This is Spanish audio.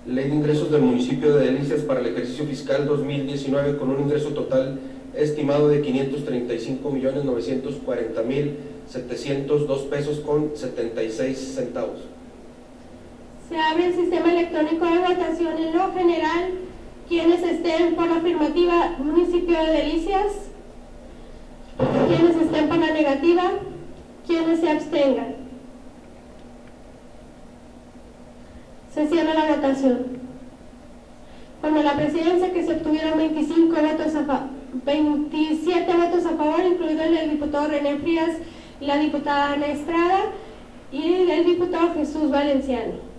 Ley de ingresos del municipio de Delicias para el ejercicio fiscal 2019 con un ingreso total estimado de 535.940.702 pesos con 76 centavos. Se abre el sistema electrónico de votación. En lo general, quienes estén por la afirmativa, municipio de Delicias. Quienes estén por la negativa, quienes se abstengan. Se cierra la votación. Bueno, la presidencia que se obtuvieron 27 votos a favor, incluido el del diputado René Frías y la diputada Ana Estrada, y el diputado Jesús Valenciano.